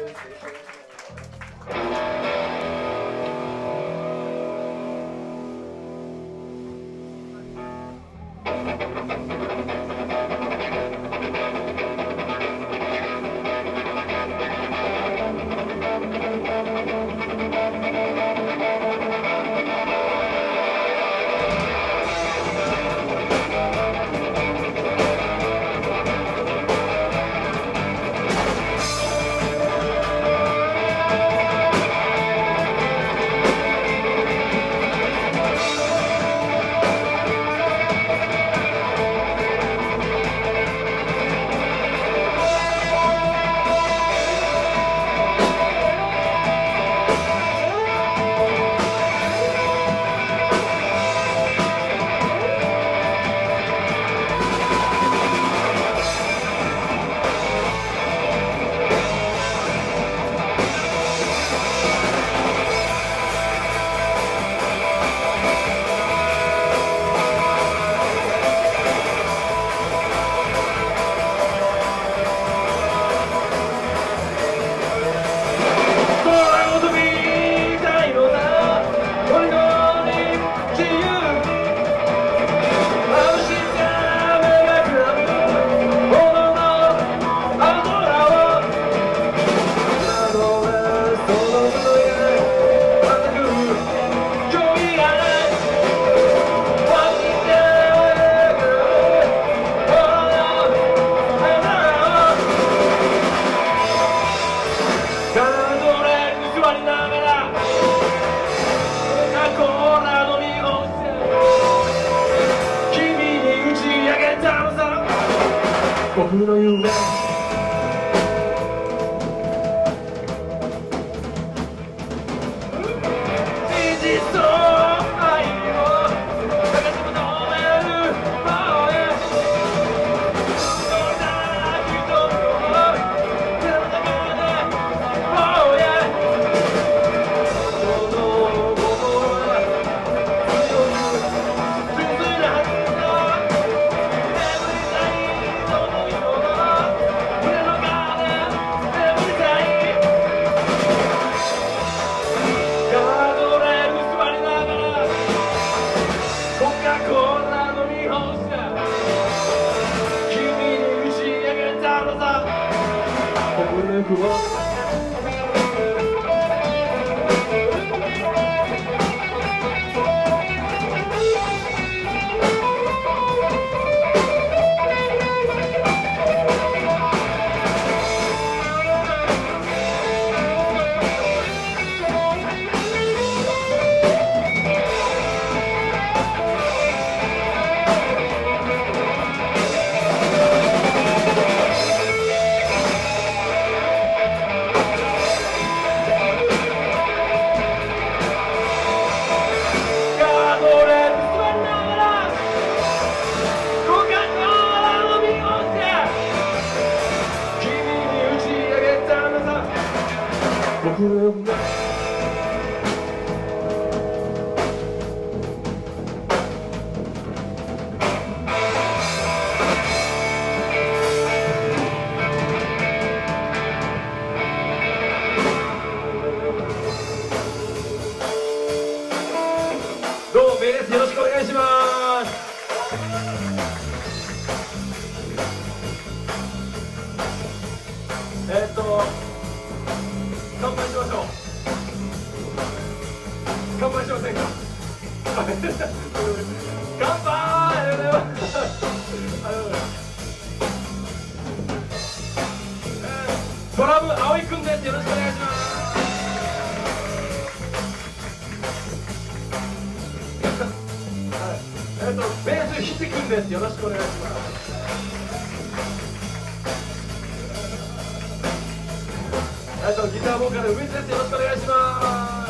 僕の夢どうもベースよろしくお願いします。乾杯しましょう。乾杯しませんか。乾杯。ありがとうございます。ドラム葵くんです。よろしくお願いします。ベースひちくんです。よろしくお願いします。ギターボーカルウィズです。よろしくお願いします。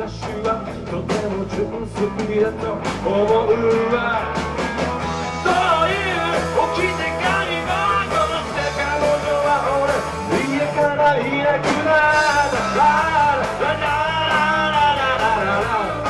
シュはとても純粋だと思うわ。そういう置き手がりはこの世界の女は俺家からいなくなったララララララララ。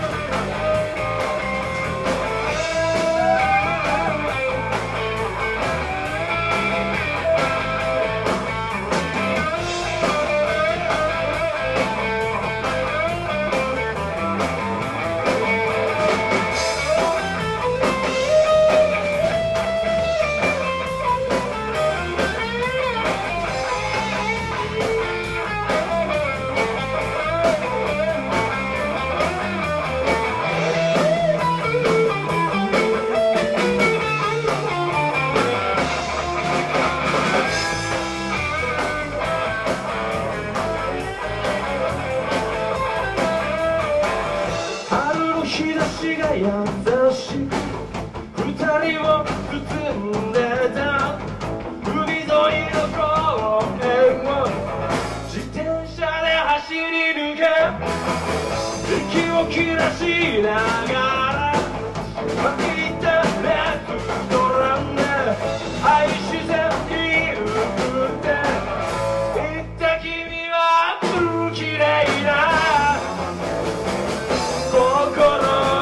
日差しが優しく二人を包んでた海沿いの公園を自転車で走り抜け息を切らしながら巻いたレストランで愛自然に映って言った君は綺麗な心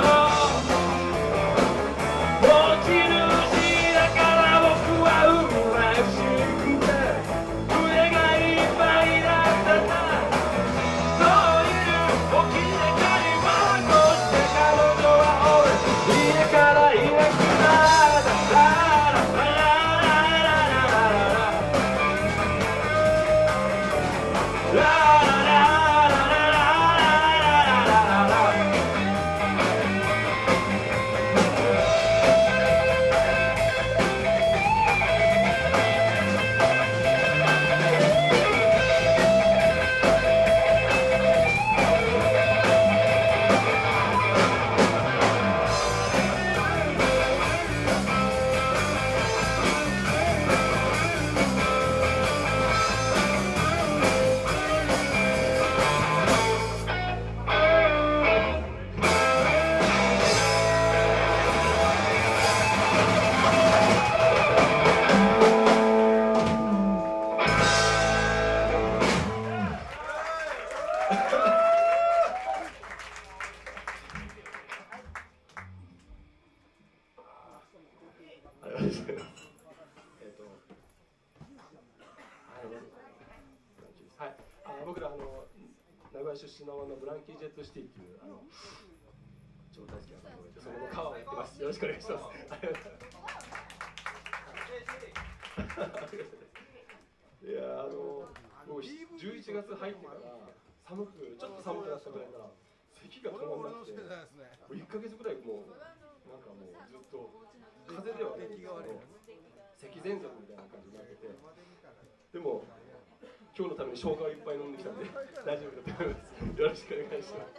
僕ら名古屋出身のブランキー・ジェット・シティっていう超大好きなバンドがいて、そのカバーをやってます。よろしくお願いします。いや僕11月入ってからちょっと寒くなったぐらいから咳が止まんなくて、1ヶ月ぐらいもうなんかもうずっと風邪ではないんですけど咳喘息みたいな感じになってて、でも今日のために生姜をいっぱい飲んできたんで大丈夫だと思います。よろしくお願いします。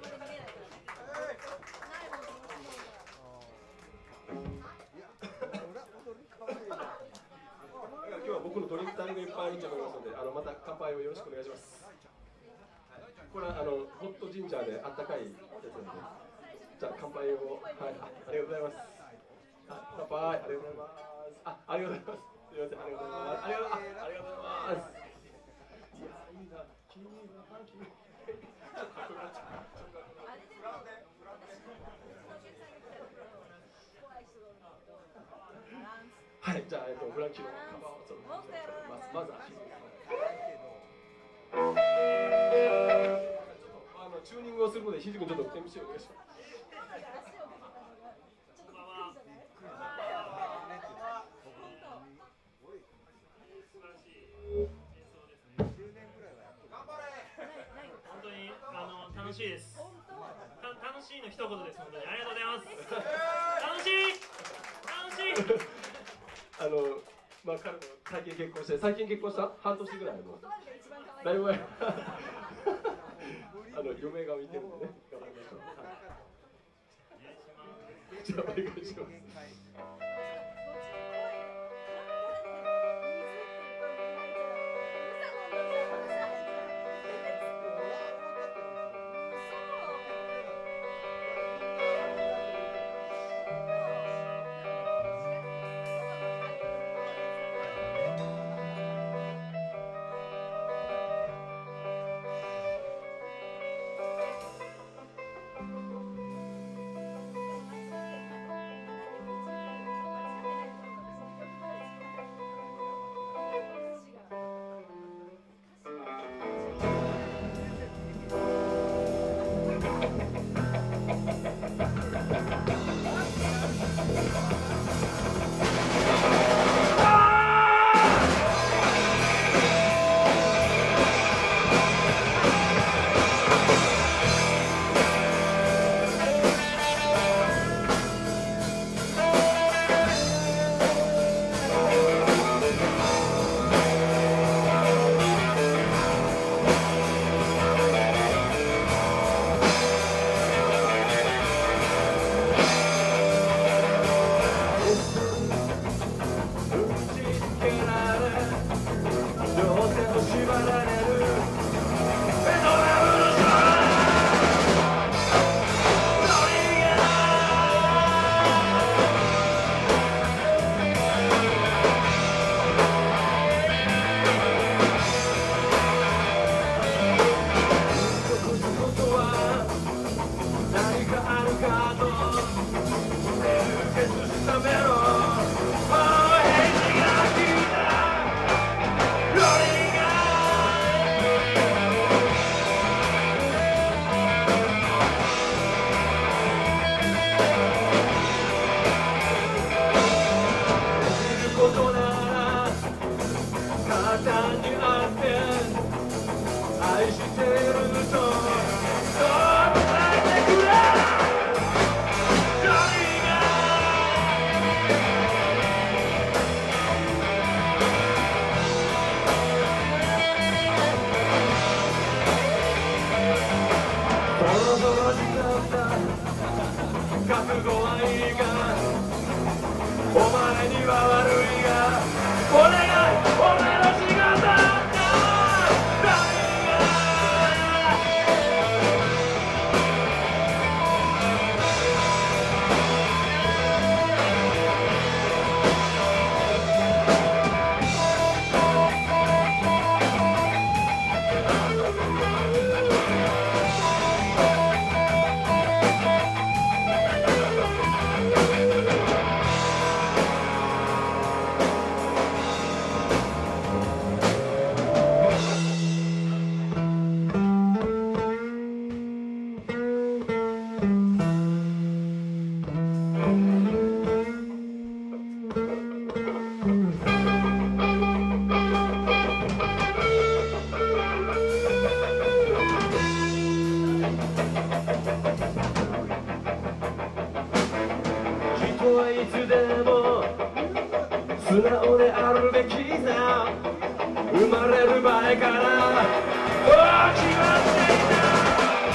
今日は僕のドリンクタイムがいっぱいあると思いますので、また乾杯をよろしくお願いします。これはホットジンジャーであったかいやつなので、じゃあ乾杯を、はい、ありがとうございます。乾杯、ありがとうございます。ありがとうございます。すみません、ありがとうございます。ありがとうございます。いや、いいな、君は君。はい、じゃあ、ブランキーのカバーをちょっとまずはチューニングをするので、ひじくんちょっと MC をお願いします。 本当に楽しいです。楽しいの一言です。本当にありがとうございます。楽しい楽しい。 まあ彼も最近結婚した半年ぐらいのだいぶ前嫁が見てるんでね、頑張りましょう。じゃあお願いします。 いつでも素直であるべきさ生まれる前から決まっていた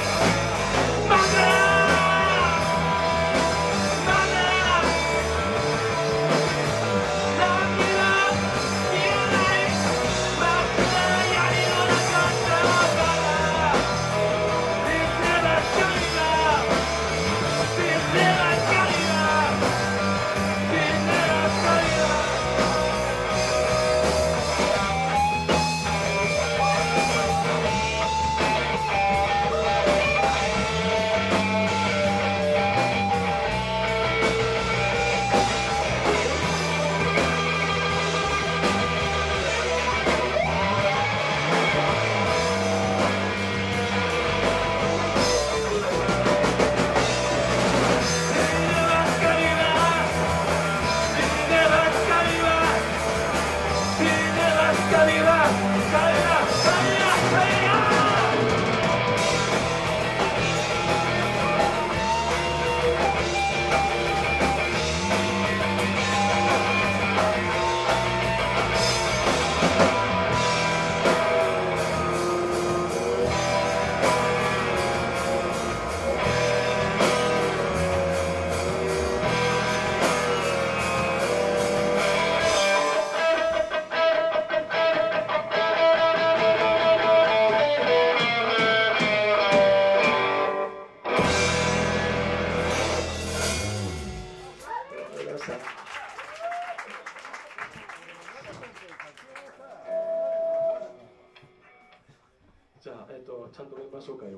じゃあ、ちゃんとメンバー紹介を。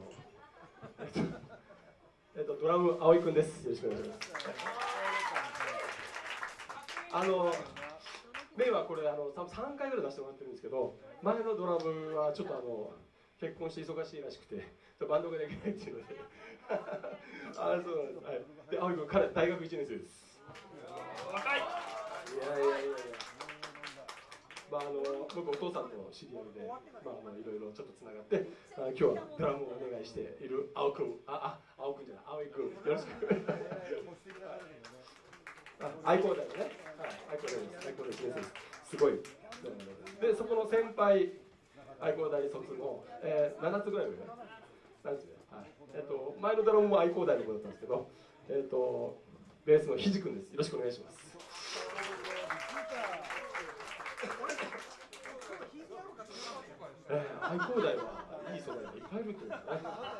ドラム、葵くんです。よろしくお願いします。メイはこれ3回ぐらい出してもらってるんですけど、前のドラムはちょっと結婚して忙しいらしくて、バンドができないっていうので。そうなんです。はい。で、葵くん、彼、大学1年生です。 若い。 いやいやいやいや。僕お父さんと知り合いで、いろいろちょっとつながって、今日はドラムをお願いしている青くん、青くんじゃない、葵くん、よろしく。愛好大のね、愛好大です、愛好大先生です。すごい。で、そこの先輩、愛好大卒の、7つぐらい上、7つ上、前のドラムも愛好大の子だったんですけど、ベースのひじくんです。よろしくお願いします。愛好大はいい世代がいっぱいいるってことですね。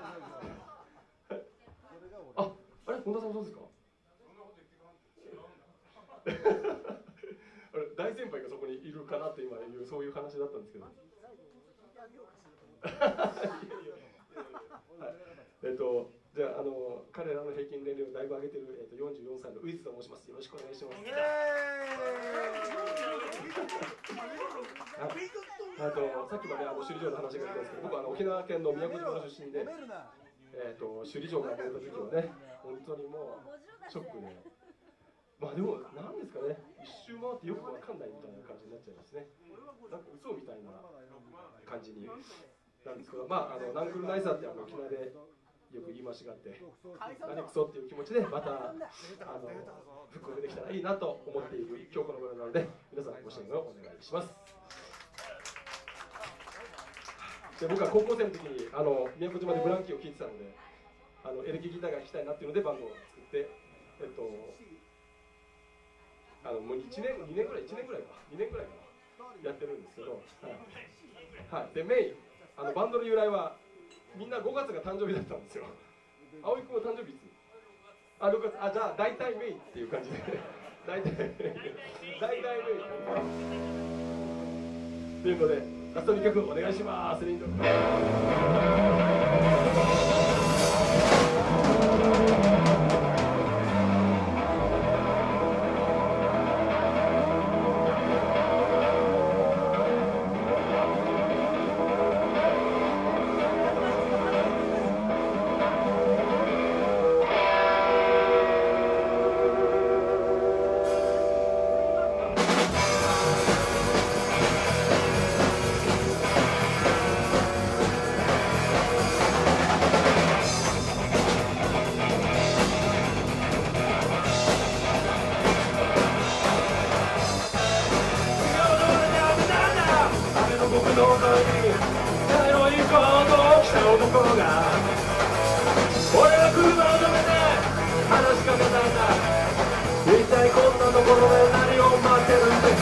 あれ、本田さんもそうですか？大先輩がそこにいるかなって今いうそういう話だったんですけど。じゃあ彼らの平均年齢をだいぶ上げてる44歳のウィズと申します。よろしくお願いします。さっきまで首里城の話が出たんですけど、僕は沖縄県の宮古島の出身で、首里城が出た時はね、本当にもうショックで、でもなんですかね、一周回ってよくわかんないみたいな感じになっちゃいますね。なんか嘘みたいな感じになんですけど、ナンクルナイサーって沖縄でよく言い回しがあって、何クソっていう気持ちでまた復刻できたらいいなと思っている今日この頃なので、皆さんご支援をお願いします。で、僕は高校生の時に宮古島でブランキーを聴いてたので、エレキギターが弾きたいなっていうのでバンドを作って、もう2年ぐらいやってるんですけど、はい、でメインバンドの由来はみんな5月が誕生日だったんですよ。葵君は誕生日いつ？6月。じゃあ大体メインっていう感じで大体メインっていうので、ラスト2曲お願いします。 コートを着た男が俺は車を止めて話しかけたんだ。一体こんなところで何を待ってるんです。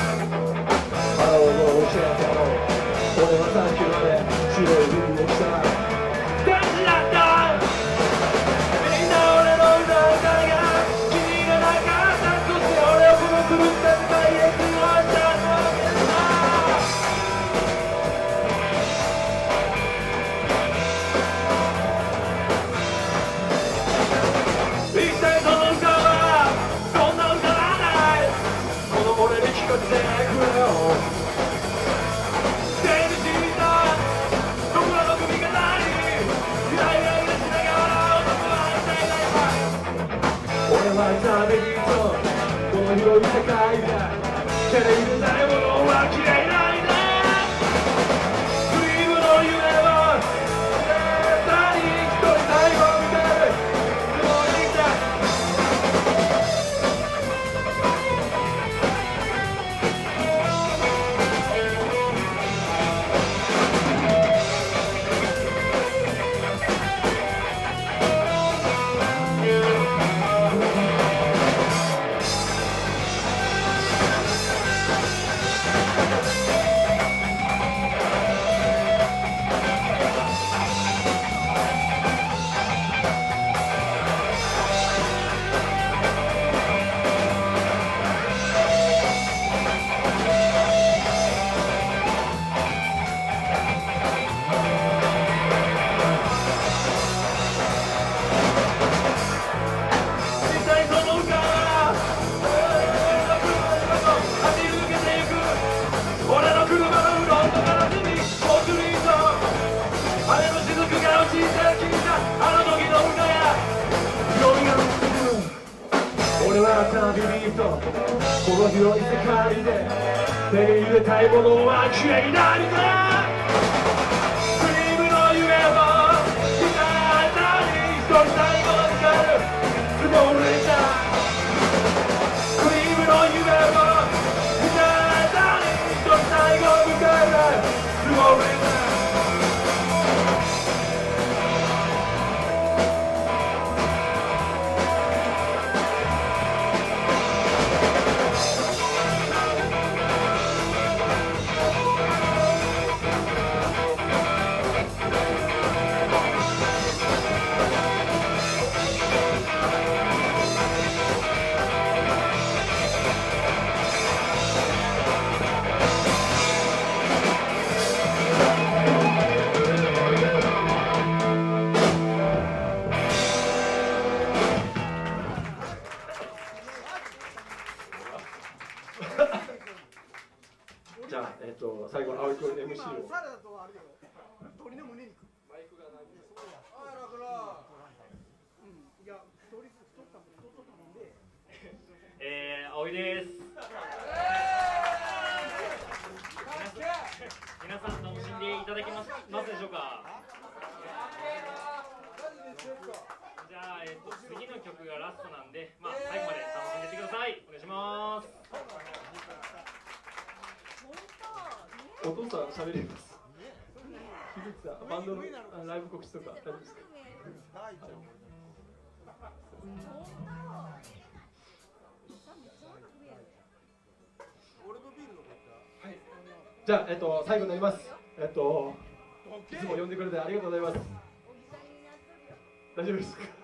腹をもう教えても俺はさっきまで白い服を着た天使だった。みんな俺の歌う歌が気に入らなかった。そして俺をこの狂った世界へ通話したわけだ。一体その歌はそんな歌はない。この俺に聞かせてくれよ。手にした僕らの首飾りイライライラしながら男は歌いないわ。俺は旅人この広い世界でテレビでないものは嫌いなんだ。ドリームの夢は絶対に一人最後見てるつもりだ。俺は旅人この広い世界で手に入れたいものは嫌いなんだ。ドリームの夢を見た間に一人最後まで帰るつもりだ。ドリームの夢を見た間に一人最後まで帰るつもりだ。じゃあ、最後の青井君 MC を。サラダとあるよ。鶏の胸肉。マイクがない。あらこら。いや、太ったもんで。 青井です。皆さん楽しんでいただけますでしょうか。じゃあ、次の曲がラストなんで、最後まで楽しんでいってください。お願いします。 お父さん喋ります。樋口さん、バンドのライブ告知とか大丈夫ですか。じゃあ、最後になります。いつも呼んでくれてありがとうございます。大丈夫ですか。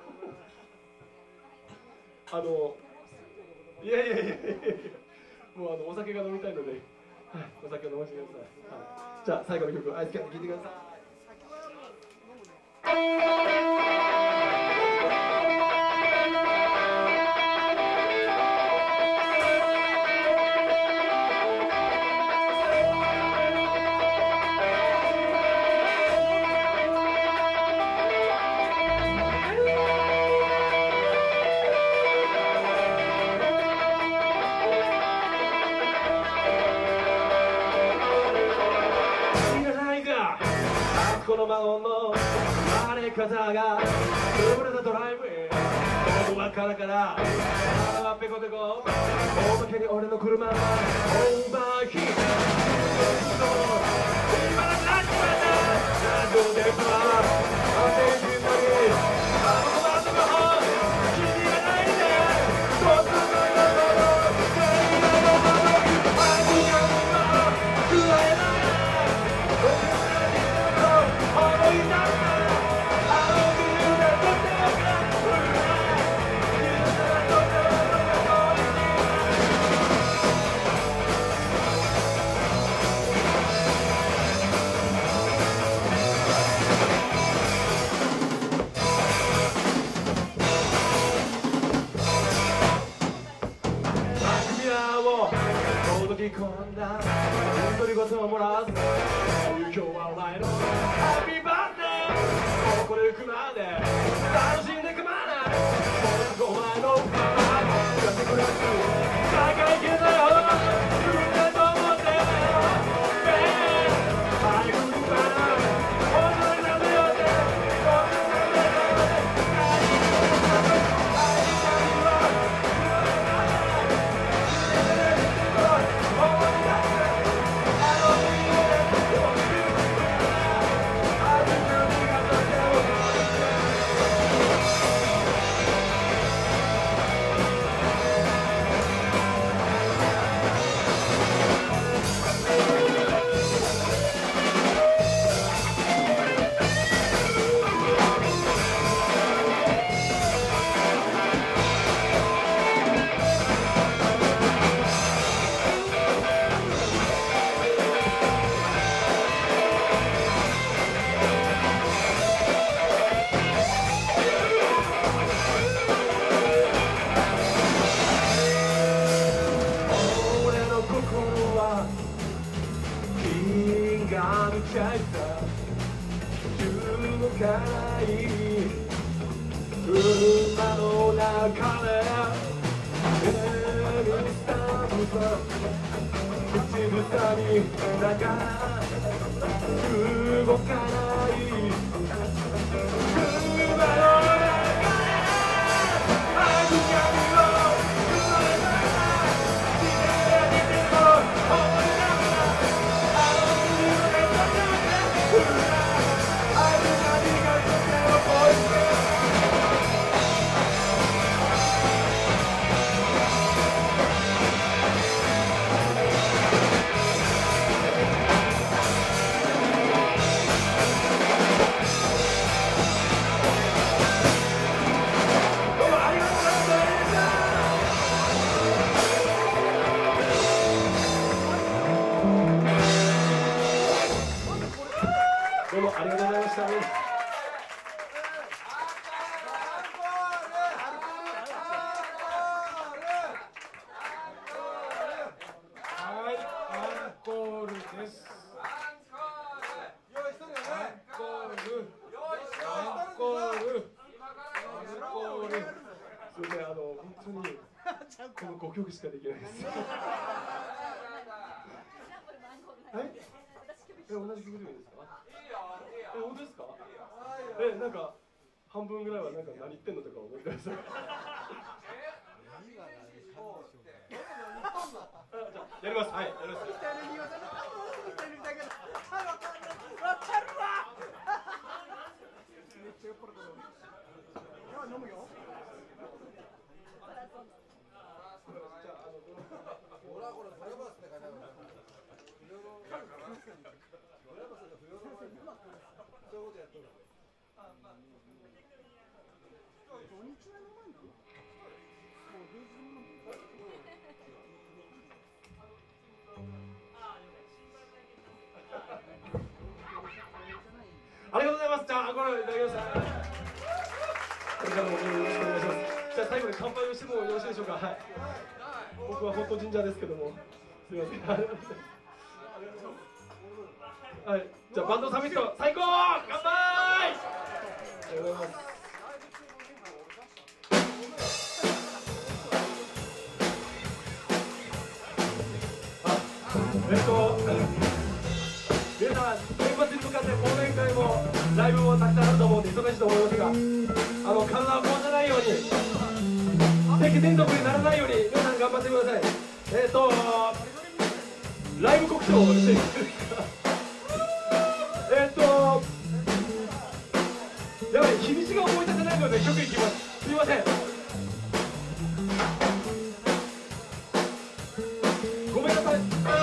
いやもうお酒が飲みたいので、お酒を飲ませてください。じゃあ最後の曲、アイスキャンディー聴いてください。この魔音の荒れ方が潰れたドライブへこの輪からペコペコおまけに俺の車はオーバーヒート今なくなっちまったこの5曲しかできないです。はい？同じ曲でもいいですか？本当ですか？なんか半分ぐらいはなんか何言ってんのとか思ってました。じゃあやります。はい、やります。わかるわ。めっちゃ酔っ払ってる。飲むよ。ありがとうございます。じゃあ、これいただきました。これからもよろしくお願いします。じゃあ、最後に乾杯をしてもよろしいでしょうか。はい。僕はホットジンジャーですけども、すみません。はい。じゃあ、バンドサミット最高。乾杯。ありがとうございます。皆さん、年末に向かって忘年会もライブもたくさんあると思うんで忙しいと思いますが、体を壊さないように、席連続にならないように皆さん頑張ってください。ライブ告知をしていいですか。 やばい、日にちが思い出せないので曲いきます。すいません。ごめんなさい。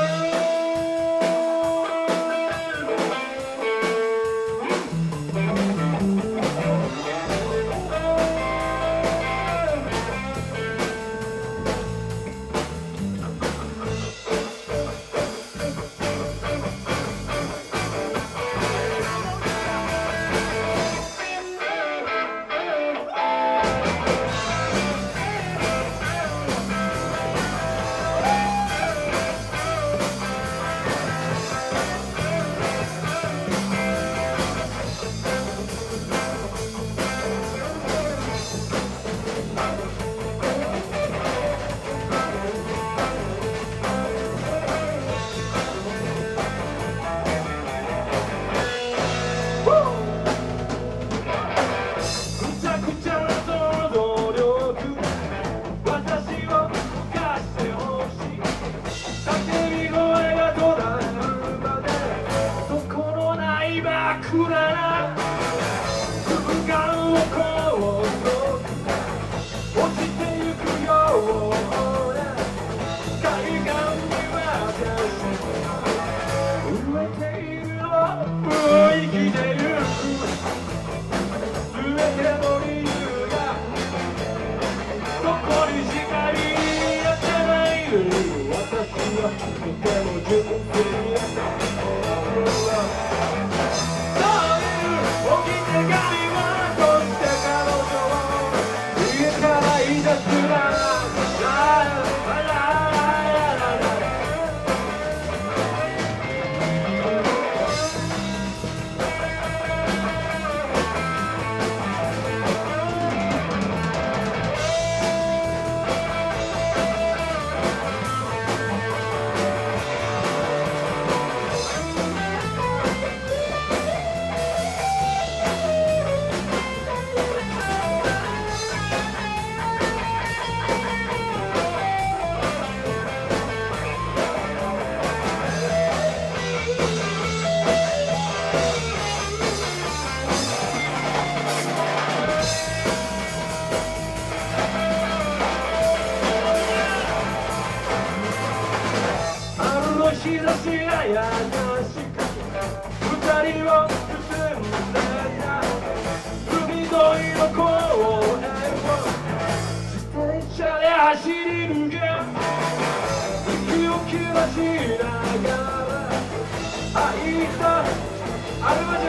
日差しが優しく二人を包んでた海沿いの公園を自転車で走り抜け息を切らしながら愛したある場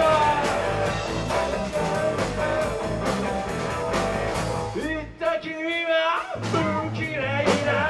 所言った君は不綺麗な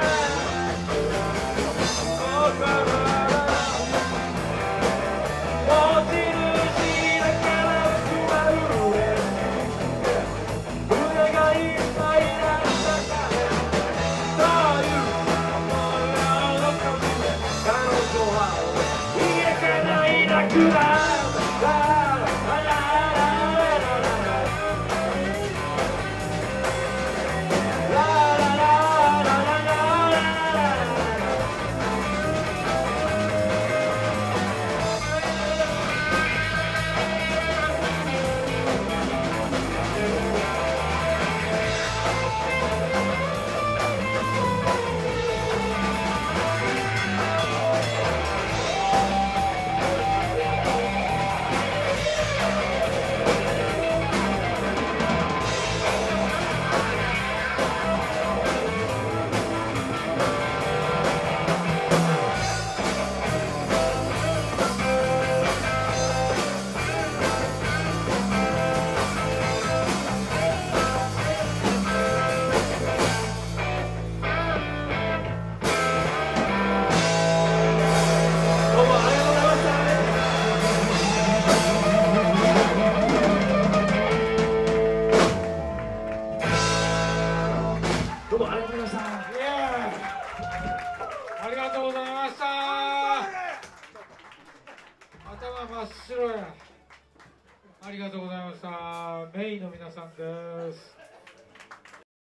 ありがとうございました。頭真っ白や。ありがとうございました。メインの皆さんです。